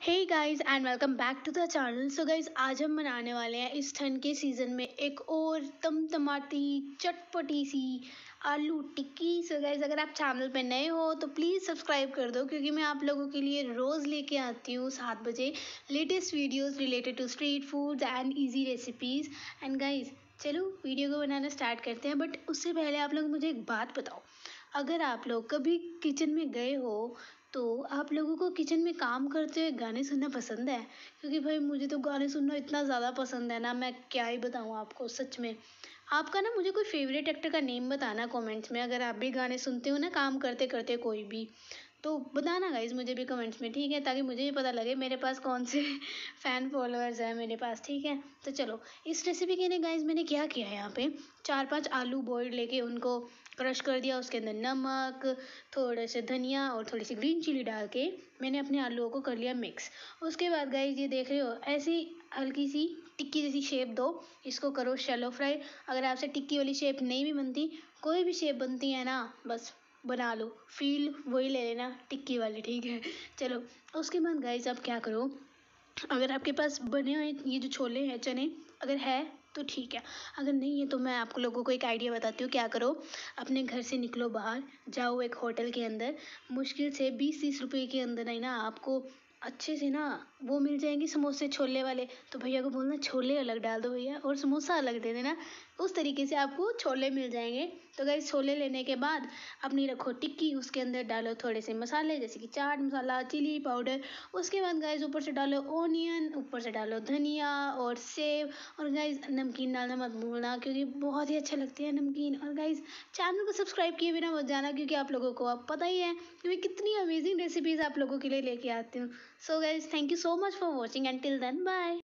Hey guys and welcome back to the channel. So guys आज हम बनाने वाले हैं इस ठंड के सीज़न में एक और तमतमाती चटपटी सी आलू टिक्की। सो गाइस अगर आप चैनल पे नए हो तो प्लीज़ सब्सक्राइब कर दो, क्योंकि मैं आप लोगों के लिए रोज़ लेके आती हूँ 7 बजे latest videos related to street foods and easy recipes. And guys चलो वीडियो को बनाना स्टार्ट करते हैं, बट उससे पहले आप लोग मुझे एक बात बताओ। अगर आप लोग कभी किचन में गए हो तो आप लोगों को किचन में काम करते हुए गाने सुनना पसंद है? क्योंकि भाई मुझे तो गाने सुनना इतना ज़्यादा पसंद है ना, मैं क्या ही बताऊँ आपको सच में। आपका ना मुझे कोई फेवरेट एक्टर का नेम बताना कमेंट्स में, अगर आप भी गाने सुनते हो ना काम करते करते कोई भी, तो बताना गाइज मुझे भी कमेंट्स में, ठीक है, ताकि मुझे भी पता लगे मेरे पास कौन से फ़ैन फॉलोअर्स हैं मेरे पास, ठीक है। तो चलो इस रेसिपी के लिए गाइज मैंने क्या किया है, यहाँ पे 4-5 आलू बॉइल्ड लेके उनको क्रश कर दिया, उसके अंदर नमक, थोड़े से धनिया और थोड़ी सी ग्रीन चिली डाल के मैंने अपने आलूओं को कर लिया मिक्स। उसके बाद गाइज ये देख रहे हो, ऐसी हल्की सी टिक्की जैसी शेप दो, इसको करो शैलो फ्राई। अगर आपसे टिक्की वाली शेप नहीं भी बनती, कोई भी शेप बनती है ना, बस बना लो, फील वही ले लेना टिक्की वाली, ठीक है। चलो उसके बाद गाइस आप क्या करो, अगर आपके पास बने हुए ये जो छोले हैं चने अगर है तो ठीक है, अगर नहीं है तो मैं आप लोगों को एक आइडिया बताती हूँ। क्या करो, अपने घर से निकलो बाहर, जाओ एक होटल के अंदर, मुश्किल से 20-30 रुपए के अंदर ही ना आपको अच्छे से ना वो मिल जाएंगे समोसे छोले वाले। तो भैया को बोलना छोले अलग डाल दो भैया और समोसा अलग दे देना, उस तरीके से आपको छोले मिल जाएंगे। तो गाइस छोले लेने के बाद अपनी रखो टिक्की, उसके अंदर डालो थोड़े से मसाले जैसे कि चाट मसाला, चिली पाउडर। उसके बाद गाइस ऊपर से डालो ऑनियन, ऊपर से डालो धनिया और सेव। और गाइस नमकीन डालना मत भूलना, क्योंकि बहुत ही अच्छा लगती है नमकीन। और गाइस चैनल को सब्सक्राइब किए बिना मत जाना, क्योंकि आप लोगों को अब पता ही है कि मैं कितनी अमेजिंग रेसिपीज़ आप लोगों के लिए लेके आती हूँ। So guys thank you so much for watching and till then bye.